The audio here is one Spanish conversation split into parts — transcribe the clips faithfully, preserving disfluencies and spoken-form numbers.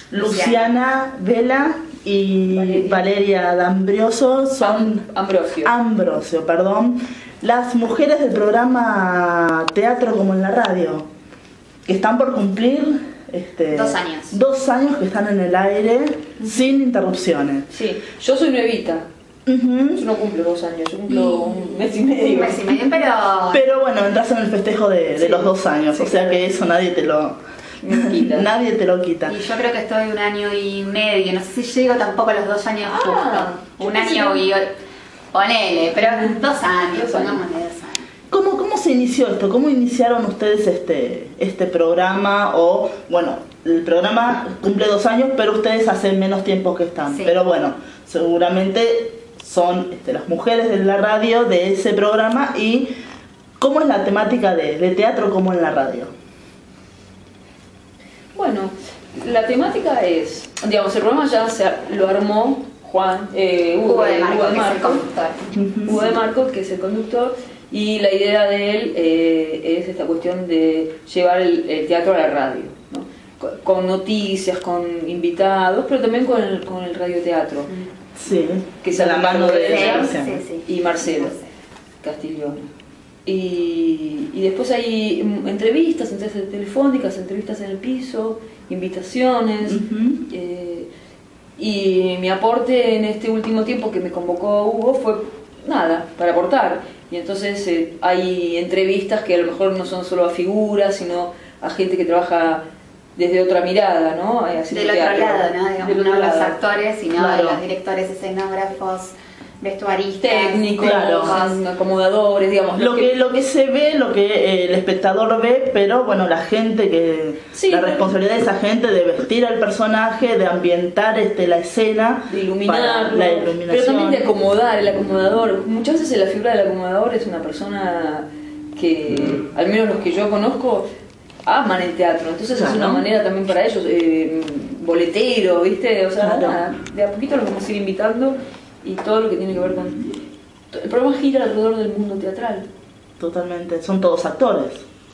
Luciana Vela y Valeria, Valeria D'Ambrosio son Ambrosio. Ambrosio, perdón, las mujeres del programa Teatro como en la Radio, que están por cumplir este, dos años. Dos años que están en el aire uh-huh. sin interrupciones. Sí, yo soy nuevita. Uh-huh. Yo no cumplo dos años, yo cumplo un mes y medio. Un mes y medio, pero... Pero bueno, entras en el festejo de, de sí. los dos años, sí, o sea que eso nadie te lo... Nadie te lo quita. Y yo creo que estoy un año y medio, no sé si llego tampoco a los dos años ah, justo. Un año y... Ponele, pero dos años, pongámosle dos años. ¿Cómo, ¿Cómo se inició esto? ¿Cómo iniciaron ustedes este, este programa? O, bueno, el programa cumple dos años, pero ustedes hace menos tiempo que están. Sí. Pero bueno, seguramente son este, las mujeres de la radio de ese programa. ¿Y cómo es la temática de, de teatro como en la radio? Bueno, la temática es, digamos, el programa ya se lo armó Juan, eh, Hugo, Hugo de Marco, Hugo de Marco, uh-huh. Hugo de Marco, que es el conductor, y la idea de él eh, es esta cuestión de llevar el, el teatro a la radio, ¿no? con, con noticias, con invitados, pero también con el, con el radioteatro, sí, que es a la mano de ella sí, sí, sí. y Marcelo Castiglione. Y, y después hay entrevistas, entrevistas telefónicas, entrevistas en el piso, invitaciones. Uh-huh. eh, y mi aporte en este último tiempo que me convocó Hugo fue nada, para aportar. Y entonces eh, hay entrevistas que a lo mejor no son solo a figuras, sino a gente que trabaja desde otra mirada, ¿no? Así del otro teatro, lado, ¿no? Digamos, no de los actores, sino claro. de los directores, escenógrafos, vestuaristas, técnicos, claro. acomodadores, digamos. Lo que, lo que se ve, lo que el espectador ve, pero bueno, la gente que... Sí, la responsabilidad de esa gente de vestir al personaje, de ambientar este, la escena, de iluminar, la iluminación. Pero también de acomodar, el acomodador. Muchas veces la figura del acomodador es una persona que, al menos los que yo conozco, aman el teatro, entonces claro. es una manera también para ellos, eh, boletero, ¿viste? O sea, claro. nada, de a poquito los vamos a ir invitando. Y todo lo que tiene que ver con... El programa gira alrededor del mundo teatral. Totalmente, son todos actores.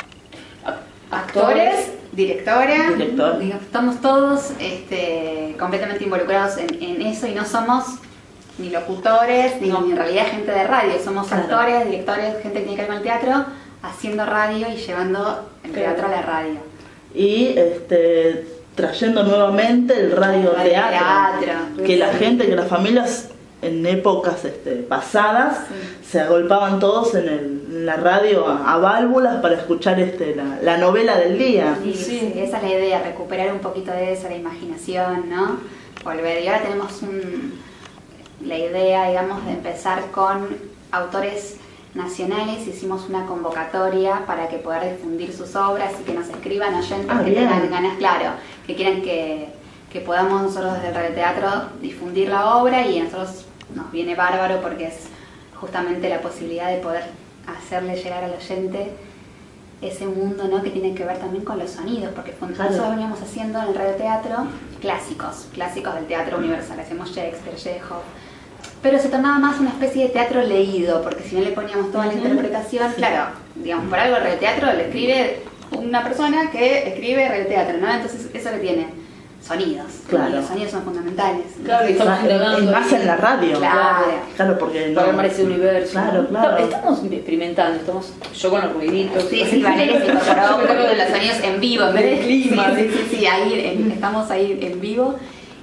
Actores, directora, Director. Estamos todos este, completamente involucrados en, en eso y no somos ni locutores, ni, no. ni en realidad gente de radio. Somos claro. actores, directores, gente que tiene que ver con el teatro, haciendo radio y llevando el teatro claro. a la radio. Y este, trayendo nuevamente el radioteatro. Radio que la gente, que las familias... en épocas este, pasadas sí. se agolpaban todos en, el, en la radio a, a válvulas para escuchar este, la, la novela del día. Sí, sí. sí, esa es la idea, recuperar un poquito de eso, la imaginación, ¿no? Volver. Y ahora tenemos un, la idea, digamos, de empezar con autores nacionales. Hicimos una convocatoria para que poder difundir sus obras y que nos escriban oyentes ah, que bien. tengan ganas, claro, que quieran que, que podamos nosotros desde el radioteatro difundir la obra y a nosotros nos viene bárbaro porque es justamente la posibilidad de poder hacerle llegar al oyente ese mundo, ¿no? que tiene que ver también con los sonidos, porque claro. nosotros veníamos haciendo en el radioteatro clásicos, clásicos del teatro universal, hacemos Shakespeare, Chekhov, pero se tornaba más una especie de teatro leído, porque si no le poníamos toda la uh-huh. interpretación, sí. claro, digamos, por algo el radioteatro lo escribe una persona que escribe radioteatro, ¿no? Entonces eso que tiene sonidos, claro. y los sonidos son fundamentales. Claro, y estamos grabando más en la radio. Claro, claro porque no. Para armar ese universo. Claro, claro. Estamos experimentando, estamos yo con los ruiditos. Sí, sí, Valeria se incorporó un poco de los sonidos en vivo, en vez de clima. Sí, sí, sí, ahí en, estamos ahí en vivo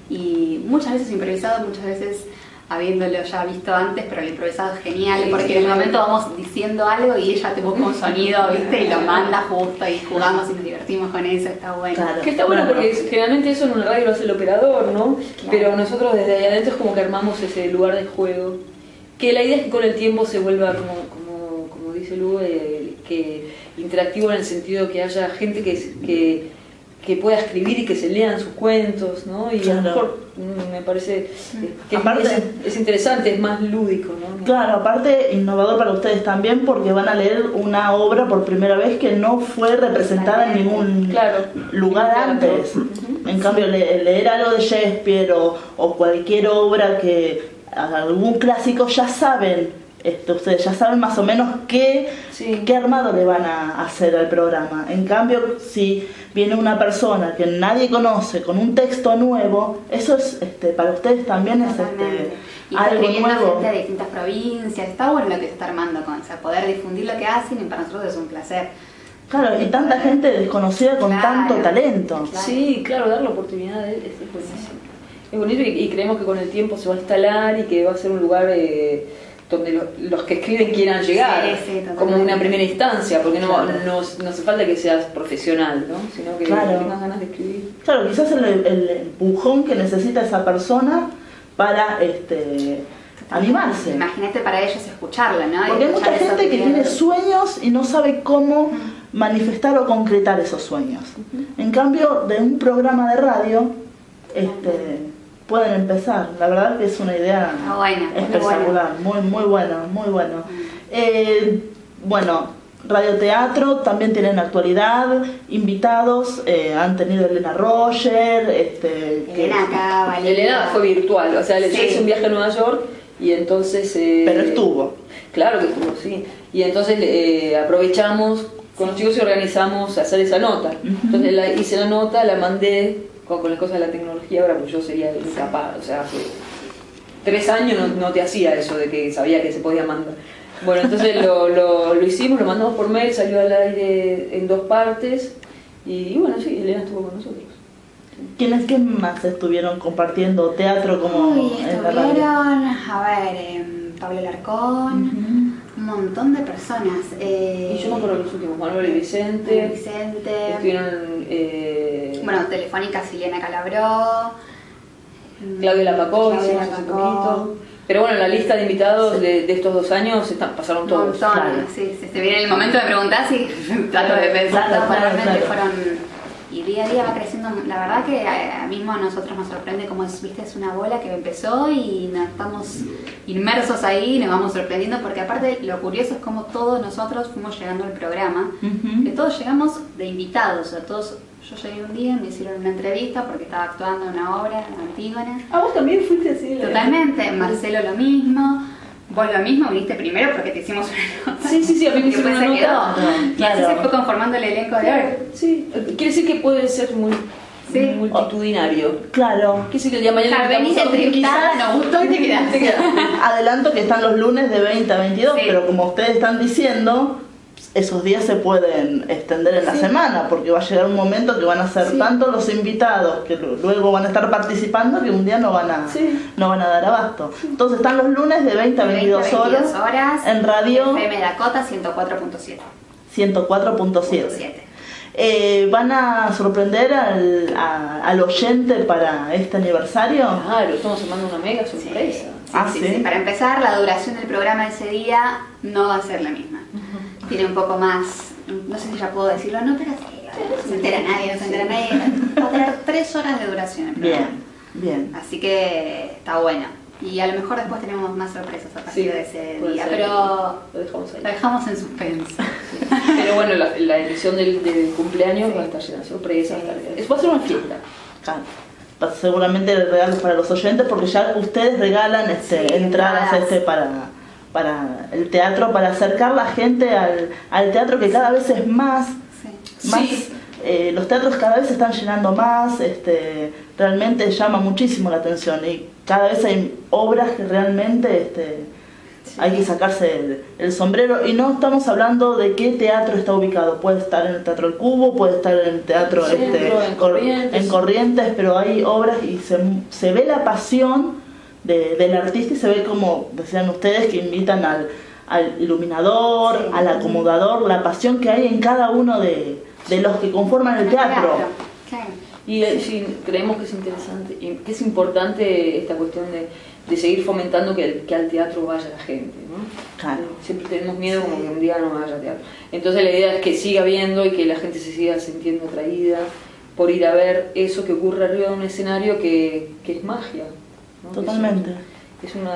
y muchas veces improvisado, muchas veces habiéndolo ya visto antes, pero el improvisado es genial, porque sí, en el momento vamos diciendo algo y ella te busca un sonido, ¿viste? Y lo manda justo y jugamos y nos divertimos con eso, está bueno. Claro, que está bueno porque generalmente eso en una radio lo hace el operador, ¿no? Claro. Pero nosotros desde ahí adentro es como que armamos ese lugar de juego, que la idea es que con el tiempo se vuelva, como, como, como dice Lugo, eh, que interactivo en el sentido que haya gente que... que que pueda escribir y que se lean sus cuentos, ¿no? Y claro. a lo mejor me parece que aparte, es, es interesante, es más lúdico, ¿no? Claro, aparte innovador para ustedes también porque van a leer una obra por primera vez que no fue representada en ningún claro. lugar claro. antes. Uh-huh. En cambio, le, leer algo de Shakespeare o, o cualquier obra que algún clásico ya saben este, ustedes ya saben más o menos qué, sí. qué armado le van a hacer al programa. En cambio, si viene una persona que nadie conoce con un texto nuevo, eso es este, para ustedes también es este, y algo nuevo. Gente de distintas provincias, está bueno lo que se está armando con, o sea, poder difundir lo que hacen y para nosotros es un placer. Claro, y tanta gente desconocida con claro, tanto talento. Claro. Sí, claro, dar la oportunidad es, es buenísimo. Es bonito y, y creemos que con el tiempo se va a instalar y que va a ser un lugar eh, donde lo, los que escriben quieran llegar, sí, sí, como una primera instancia, porque no, claro. no, no hace falta que seas profesional, ¿no? Sino que claro. tengas ganas de escribir. Claro, quizás el, el empujón que necesita esa persona para este, animarse. Imagínate para ellos escucharla, ¿no? Porque hay mucha gente que tiene sueños y no sabe cómo uh-huh. manifestar o concretar esos sueños. Uh-huh. En cambio, de un programa de radio, este... pueden empezar. La verdad que es una idea oh, bueno, espectacular, muy, muy bueno, muy bueno. Eh, bueno, radioteatro, también tienen actualidad, invitados, eh, han tenido Elena Roger, este, Elena acá, vale. Elena fue virtual, o sea, le sí. hizo un viaje a Nueva York y entonces... Eh, Pero estuvo. Claro que estuvo, sí. Y entonces eh, aprovechamos, con los chicos y organizamos hacer esa nota. Uh-huh. Entonces la, hice la nota, la mandé con las cosas de la tecnología ahora, pues yo sería incapaz, o sea, hace tres años no, no te hacía eso de que sabía que se podía mandar. Bueno, entonces lo, lo, lo hicimos, lo mandamos por mail, salió al aire en dos partes y, y bueno, sí, Elena estuvo con nosotros. ¿Quiénes qué más estuvieron compartiendo teatro como Uy, en la radio? A ver, eh, Pablo Larcón, uh-huh. un montón de personas. Eh, y yo me acuerdo de los últimos, Manuel y Vicente. Manuel Vicente. Estuvieron... Eh, bueno, Telefónica, Silena Calabró. Claudia Lapacó, hicimos hace poquito. Pero bueno, la lista de invitados sí. de, de estos dos años están, pasaron todos. Montón, claro. sí, sí, se viene el momento de preguntar si trato de pensar, claro, claro, realmente claro. fueron... Y día a día va creciendo, la verdad que a, a mismo a nosotros nos sorprende cómo es, viste, es una bola que empezó y nos estamos inmersos ahí y nos vamos sorprendiendo porque aparte lo curioso es cómo todos nosotros fuimos llegando al programa, uh-huh. que todos llegamos de invitados, o sea, todos, yo llegué un día, me hicieron una entrevista porque estaba actuando en una obra en Antígona. Ah, vos también fuiste así. Totalmente, Marcelo lo mismo. Vos lo mismo, viniste primero porque te hicimos una nota. Sí, sí, sí, a mí me hicieron una nota. Quedó. Y así se fue conformando el elenco de hoy. Sí, quiere decir que puede ser muy sí. multitudinario. Claro. Quiere decir que el día de mañana... Claro, venís entrevistada, nos gustó y te quedaste. Adelanto que están los lunes de veinte a veintidós, sí. pero como ustedes están diciendo, esos días se pueden extender en la sí. semana, porque va a llegar un momento que van a ser sí. tanto los invitados que luego van a estar participando que un día no van a, sí. no van a dar abasto. Entonces están los lunes de veinte a veintidós horas, horas en radio F M Dakota ciento cuatro punto siete. ciento cuatro punto siete. Eh, ¿Van a sorprender al, a, al oyente para este aniversario? Claro, estamos armando una mega sorpresa. Sí. Sí, ah, sí, sí. Sí. Para empezar, la duración del programa ese día no va a ser la misma. Uh-huh. Tiene un poco más, no sé si ya puedo decirlo, no, pero no se entera nadie, no se entera nadie. Va a tener tres horas de duración el programa. Bien, bien. Así que está bueno. Y a lo mejor después tenemos más sorpresas a partir sí, de ese día, ser, pero lo dejamos, ahí. lo dejamos en suspenso. Sí. Pero bueno, la, la edición del, del cumpleaños sí. va a estar llena de sorpresas. Sí, sí. Va a ser una fiesta. Claro. Seguramente regalos para los oyentes porque ya ustedes regalan este, sí, entradas este para, para el teatro, para acercar la gente al, al teatro que cada vez es más, sí. más sí. Eh, los teatros cada vez se están llenando más, este, realmente llama muchísimo la atención y cada vez hay obras que realmente este, sí. hay que sacarse el, el sombrero y no estamos hablando de qué teatro está ubicado, puede estar en el Teatro El Cubo, puede estar en el teatro sí, este, en, Corrientes. en Corrientes, pero hay obras y se, se ve la pasión de, del artista y se ve como decían ustedes que invitan al, al iluminador, sí. al acomodador, la pasión que hay en cada uno de, de los que conforman el teatro. Claro. Y sí, creemos que es interesante, que es importante esta cuestión de, de seguir fomentando que, el, que al teatro vaya la gente, ¿no? Claro. Siempre tenemos miedo como que un día no vaya al teatro. Entonces la idea es que siga viendo y que la gente se siga sintiendo atraída por ir a ver eso que ocurre arriba de un escenario que, que es magia, ¿no? Totalmente. Es, es una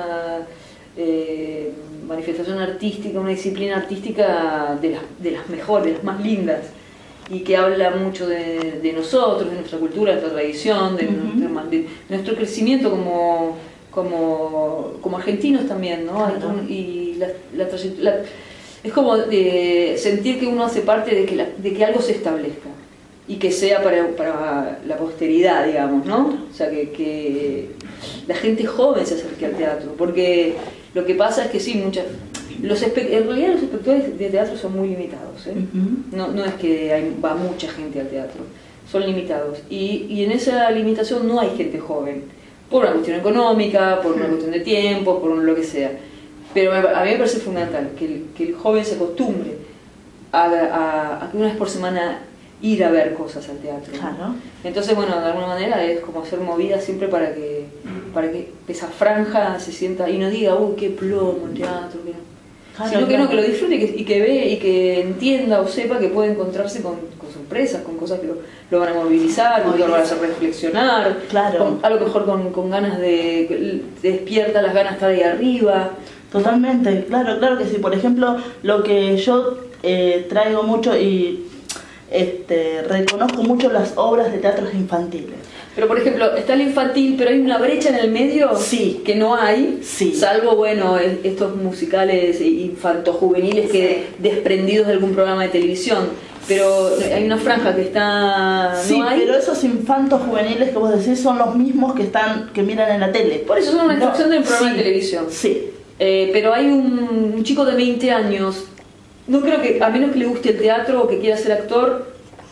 eh, manifestación artística, una disciplina artística de las, de las mejores, de las más lindas. Y que habla mucho de, de nosotros, de nuestra cultura, de nuestra tradición, de, uh-huh. nuestra, de nuestro crecimiento como, como, como argentinos también, ¿no? Claro. Y, la, la, la, es como de sentir que uno hace parte de que, la, de que algo se establezca y que sea para, para la posteridad, digamos, ¿no? O sea, que, que la gente joven se acerque al teatro, porque lo que pasa es que sí, muchas... Los en realidad los espectadores de teatro son muy limitados, ¿eh? Uh-huh. no, no es que hay, va mucha gente al teatro, son limitados. Y, y en esa limitación no hay gente joven, por una cuestión económica, por una cuestión de tiempo, por lo que sea. Pero a mí me parece fundamental que el, que el joven se acostumbre a, a, a que una vez por semana ir a ver cosas al teatro. Claro. Entonces, bueno, de alguna manera es como hacer movidas siempre para que, para que esa franja se sienta y no diga, uy, qué plomo el teatro, que no. Claro, sino que claro. no, que lo disfrute y que, y que ve y que entienda o sepa que puede encontrarse con, con sorpresas, con cosas que lo, lo van a movilizar, que lo van a hacer reflexionar, claro. con, a lo mejor con, con ganas de, de despierta las ganas de estar ahí arriba. Totalmente, claro, claro que sí. Por ejemplo, lo que yo eh, traigo mucho y este, reconozco mucho las obras de teatros infantiles. Pero por ejemplo, está el infantil, pero hay una brecha en el medio sí. que no hay, sí. salvo bueno estos musicales infanto-juveniles que sí. desprendidos de algún programa de televisión. Pero hay una franja que está... Sí, ¿no hay? Pero esos infantos juveniles que vos decís son los mismos que están que miran en la tele. Por eso son una extracción no. del programa sí. de televisión. Sí. Eh, pero hay un, un chico de veinte años, no creo que, a menos que le guste el teatro o que quiera ser actor,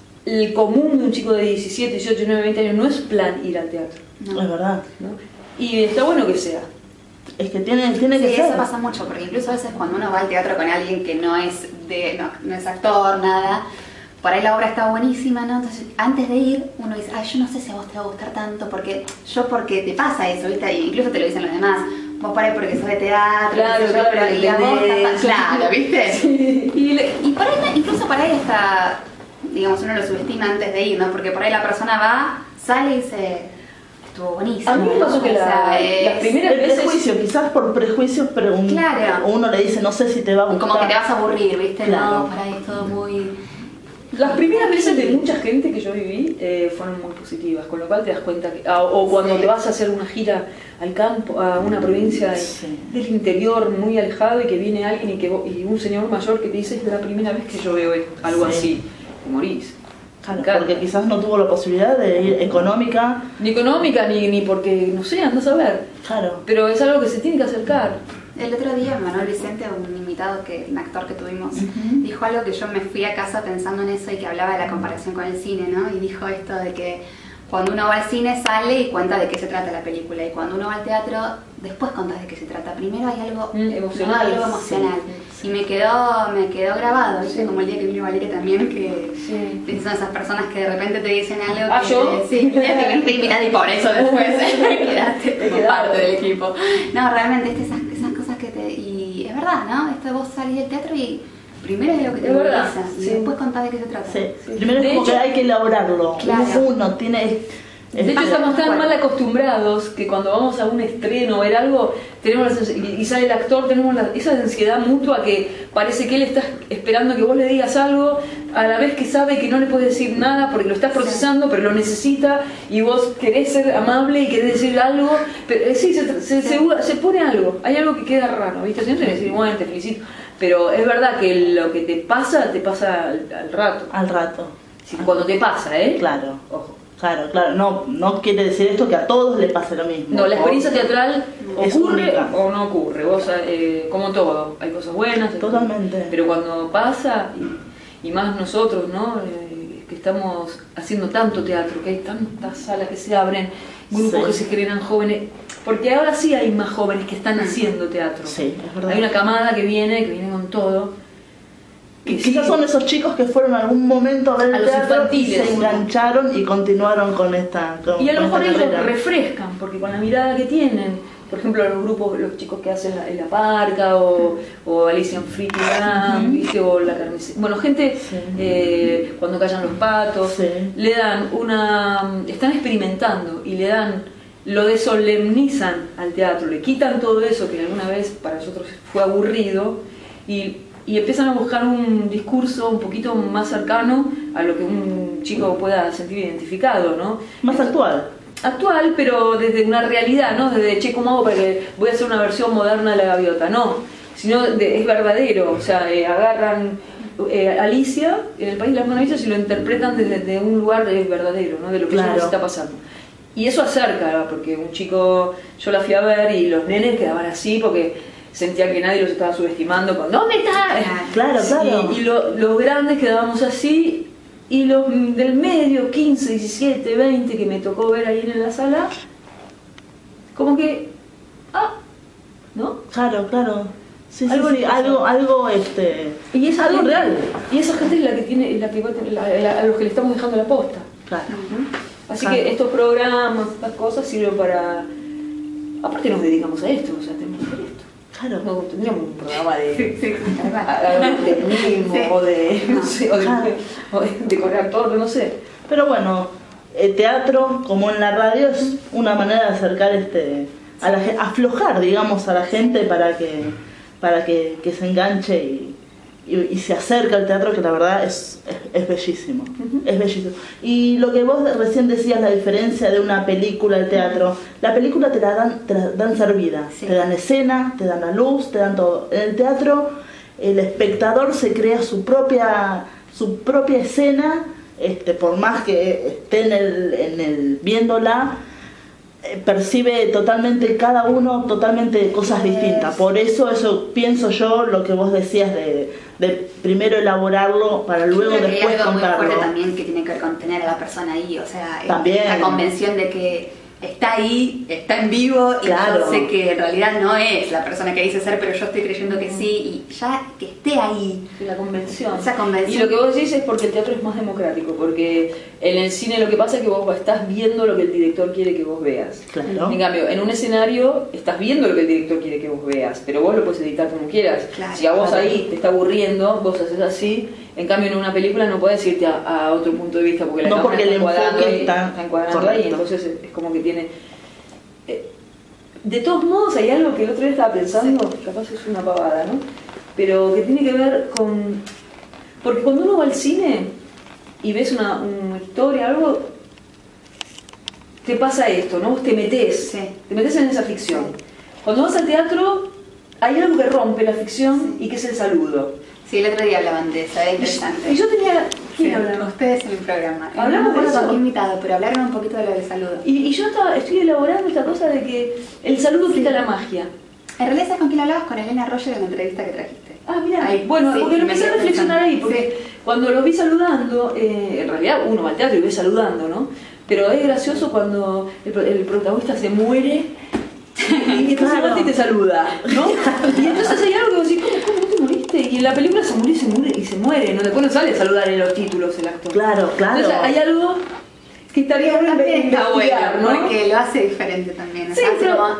el común de un chico de diecisiete, dieciocho, diecinueve, veinte años no es plan ir al teatro. No. Es verdad. ¿No? Y está bueno que sea. Es que tiene, tiene sí, que ser. Eso pasa mucho, porque incluso a veces cuando uno va al teatro con alguien que no es de no, no es actor, nada, por ahí la obra está buenísima, ¿no? Entonces, antes de ir, uno dice, ay, yo no sé si a vos te va a gustar tanto, porque yo porque te pasa eso, ¿viste? Y incluso te lo dicen los demás. Vos por ahí porque sos de teatro, claro, claro, pero y a vos está, claro, ¿viste? Sí. Y, le, y por ahí, incluso por ahí está, digamos, uno lo subestima antes de ir, ¿no? Porque por ahí la persona va, sale y dice, estuvo buenísimo. A mí me pasó que la, o sea, es, las primeras el veces... prejuicio, quizás por prejuicios, pero un, claro. uno le dice, no sé si te va a gustar. Como que te vas a aburrir, ¿viste? Claro. No, por ahí es todo muy... Las primeras veces de mucha gente que yo viví eh, fueron muy positivas, con lo cual te das cuenta que, ah, o cuando sí. te vas a hacer una gira al campo, a una provincia sí. del interior muy alejado y que viene alguien y, que, y un señor mayor que te dice es la primera vez que yo veo algo sí. así, te morís. Claro, porque quizás no tuvo la posibilidad de ir económica. Ni económica, ni, ni porque, no sé, andás a ver. Claro. Pero es algo que se tiene que acercar. El otro día Manuel Vicente, un invitado, que un actor que tuvimos, uh-huh. dijo algo que yo me fui a casa pensando en eso y que hablaba de la comparación con el cine, ¿no? Y dijo esto de que cuando uno va al cine sale y cuenta de qué se trata la película, y cuando uno va al teatro después contás de qué se trata. Primero hay algo mm, emocional, algo emocional. Sí. Y me quedó me quedó grabado, ¿viste? Sí. Como el día que vino Valeria también, que sí. son esas personas que de repente te dicen algo ¿Ah, que... yo? Sí, y mirás y por eso después quedaste como parte del equipo. No, realmente este, esas, esas cosas que te... Y es verdad, ¿no? Esto vos salís del teatro y... Primero es lo que te moviliza y sí. después contás de qué se trata. Sí. Sí. Primero es como hecho, que hay que elaborarlo. Claro. Uno tiene... De hecho estamos tan mal acostumbrados que cuando vamos a un estreno o ver algo tenemos la, y sale el actor, tenemos la, esa ansiedad mutua que parece que él está esperando que vos le digas algo a la vez que sabe que no le puedes decir nada porque lo estás procesando, sí. pero lo necesita y vos querés ser amable y querés decir algo, pero sí, se, se, sí. se, se pone algo, hay algo que queda raro, ¿viste? Siempre decir, bueno, te felicito, pero es verdad que lo que te pasa, te pasa al, al rato. Al rato. Sí, cuando te pasa, ¿eh? Claro. Ojo. Claro, claro, no, no quiere decir esto que a todos les pase lo mismo. No, la experiencia teatral es ocurre única. O no ocurre, vos, eh, como todo, hay cosas buenas, totalmente. Cosas, pero cuando pasa, y, y más nosotros, ¿no? Eh, que estamos haciendo tanto teatro, que hay tantas salas que se abren, grupos sí. que se generan jóvenes, porque ahora sí hay más jóvenes que están haciendo teatro. Sí, es verdad. Hay una camada que viene, que viene con todo. Que quizás sí. son esos chicos que fueron en algún momento a ver el a teatro y se engancharon y continuaron con esta con, y a lo con mejor ellos carrera. refrescan porque con la mirada que tienen, por ejemplo los grupos, los chicos que hacen la, la Parca o, o Alicia en Freakyland, uh-huh. ¿viste? O la carnicería, bueno, gente sí. eh, cuando callan los patos, sí. le dan una, están experimentando y le dan, lo desolemnizan al teatro, le quitan todo eso que alguna vez para nosotros fue aburrido y y empiezan a buscar un discurso un poquito más cercano a lo que un chico pueda sentir identificado, ¿no? Más actual. Actual, pero desde una realidad, ¿no? Desde, che, ¿cómo hago para que voy a hacer una versión moderna de La Gaviota? No, sino de, es verdadero. O sea, eh, agarran eh, Alicia en el País de las Maravillas y lo interpretan desde, desde un lugar eh, verdadero, ¿no? De lo que claro. está pasando. Y eso acerca, porque un chico, yo la fui a ver y los nenes quedaban así porque sentían que nadie los estaba subestimando con ¿dónde está? Claro, claro. Y, y lo, los grandes quedábamos así, y los del medio, quince, diecisiete, veinte que me tocó ver ahí en la sala, como que, ah, ¿no? Claro, claro. Sí, algo, sí, sí, algo, algo, este... Y es algo real. Y esa gente es la que tiene, la que va a, tener, la, la, a los que le estamos dejando la posta. Claro. ¿No? Así claro. que estos programas, estas cosas sirven para... Aparte nos dedicamos a esto, o sea, tenemos que hacer esto. Claro. No tendríamos un programa de... Sí, sí. de mismo, sí. o de... No sé, o de, claro. o de decorar todo, no sé. Pero bueno, el teatro, como en la radio, es una manera de acercar este... A la, aflojar, digamos, a la gente para que... para que, que se enganche y, y, y se acerque al teatro, que la verdad es, es, es bellísimo, uh-huh. es bellísimo. Y lo que vos recién decías, la diferencia de una película al teatro, la película te la dan, te la dan servida, sí. te dan escena, te dan la luz, te dan todo. En el teatro el espectador se crea su propia, su propia escena, este, por más que esté en el, en el viéndola, percibe totalmente cada uno totalmente cosas distintas. Por eso eso pienso yo lo que vos decías de, de primero elaborarlo para luego después contarlo. Muy fuerte también que tiene que ver con tener a la persona ahí, o sea, también. La convención de que está ahí, está en vivo y claro. yo sé que en realidad no es la persona que dice ser, pero yo estoy creyendo que sí, y ya que esté ahí. La convención. Esa convención. Y lo que vos decís es porque el teatro es más democrático, porque en el cine lo que pasa es que vos estás viendo lo que el director quiere que vos veas. Claro. En cambio, en un escenario estás viendo lo que el director quiere que vos veas, pero vos lo puedes editar como quieras. Claro, si a vos claro. ahí te está aburriendo, vos haces así. En cambio, en una película no podés irte a, a otro punto de vista porque la no, cámara porque está encuadrando ahí, está, está encuadrando ahí, entonces es, es como que tiene... De todos modos, hay algo que el otro día estaba pensando, sí. capaz es una pavada, ¿no? Pero que tiene que ver con... Porque cuando uno va al cine y ves una, una historia, algo, te pasa esto, ¿no? Vos te metés, sí. te metés en esa ficción. Cuando vas al teatro, hay algo que rompe la ficción sí. y que es el saludo. Sí, el otro día hablaban de eso, es interesante. Y yo tenía... ¿Quién sí, hablaron? Ustedes en el programa. Hablamos de eso. Invitado, pero hablaron un poquito de lo del saludo. Y, y yo estaba, estoy elaborando esta cosa de que el saludo sí. quita la magia. En realidad, ¿sabes con quién hablabas? Con Elena Arroyo en la entrevista que trajiste. Ah, mira. Ahí. Bueno, sí, porque lo empecé a reflexionar ahí, porque sí. cuando los vi saludando, eh, en realidad uno va al teatro y ve saludando, ¿no? Pero es gracioso cuando el, el protagonista se muere y entonces claro. y te saluda, ¿no? Y entonces hay algo que vos decís, ¿cómo, cómo te moriste? Y en la película se murió y se muere y se muere, ¿no? Después no sale a saludar en los títulos el actor. Claro, claro. Entonces hay algo que estaría bueno investigar, bueno, ¿no? Porque lo hace diferente también. O sí, sea, pero... como,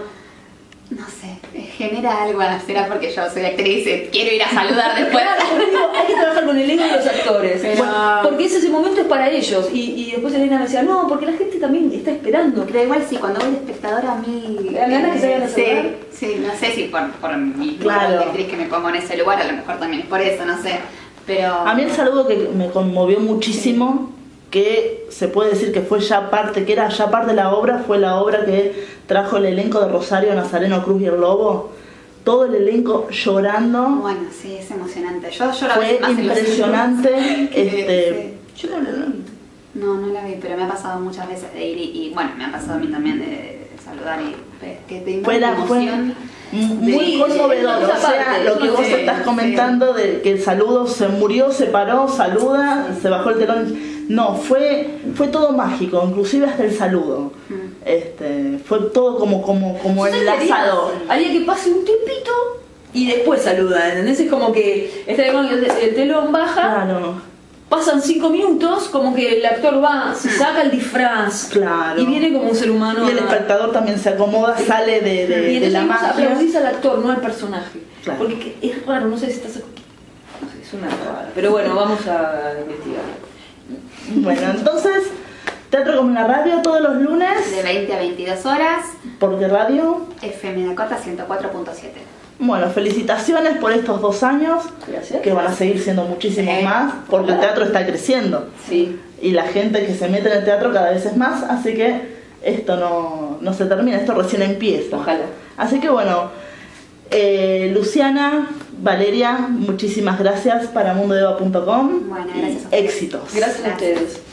no sé, genera algo, será porque yo soy actriz y quiero ir a saludar después. Digo, hay que trabajar con el ego de los actores, pero... bueno, porque ese, ese momento es para ellos. Y, y después Elena me decía, no, porque la gente también está esperando. Pero igual sí, cuando voy de espectadora a mí... ¿La ganas que se vayan a saludar? Sí, sí, no sé si por, por mi claro. actriz que me pongo en ese lugar, a lo mejor también es por eso, no sé. Pero... A mí el saludo que me conmovió muchísimo... Sí. que se puede decir que fue ya parte, que era ya parte de la obra, fue la obra que trajo el elenco de Rosario, Nazareno, Cruz y el Lobo, todo el elenco llorando. Bueno, sí, es emocionante. Yo, yo la fue impresionante. este, sí. Yo no la vi. No, no la vi, pero me ha pasado muchas veces de ir y, y bueno, me ha pasado a mí también de, de saludar y que te fue la emoción. Muy conmovedor, o sea, lo que vos sí, estás comentando sí. de que el saludo se murió, se paró, saluda, sí. se bajó el telón. No, fue fue todo mágico, inclusive hasta el saludo. Mm. Este, fue todo como como como enlazado. Haría que pase un tiempito y después saluda, ¿entendés? Es como que este, el telón baja. Claro. Pasan cinco minutos, como que el actor va, se saca el disfraz claro. y viene como un ser humano. Y el espectador también se acomoda, sale de, de, y de la magia. Aplaudís al actor, no al personaje. Claro. Porque es raro, no sé si estás... No sé, es una rara. Pero bueno, vamos a investigar. Bueno, entonces, Teatro como en la Radio todos los lunes. De veinte a veintidós horas. ¿Por qué radio? F M Dakota ciento cuatro punto siete. Bueno, felicitaciones por estos dos años. Gracias. Que van a seguir siendo muchísimos eh, más, porque el teatro está creciendo. Sí. Y la gente que se mete en el teatro cada vez es más, así que esto no, no se termina, esto recién empieza. Ojalá. Así que bueno, Eh, Luciana, Valeria, muchísimas gracias para mundodeva punto com. Bueno, gracias. Éxitos. Gracias a ustedes.